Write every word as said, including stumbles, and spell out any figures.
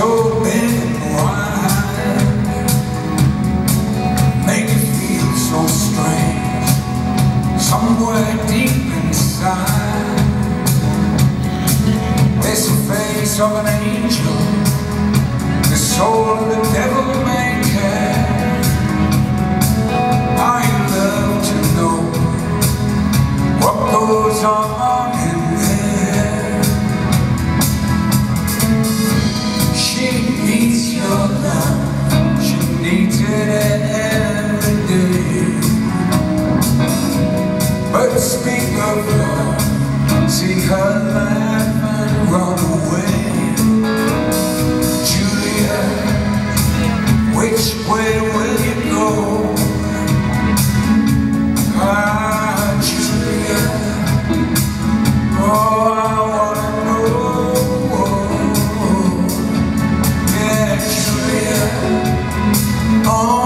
so big and wide, make you feel so strange somewhere deep inside. There's the face of an angel, the soul of the devil may care. I love to know what goes on in there. She needs your love, she needs it every day. But speak of love, see her laugh and run away. Julia, which way will you go? Ah, Julia, oh, I wanna know. Yeah, Julia, oh.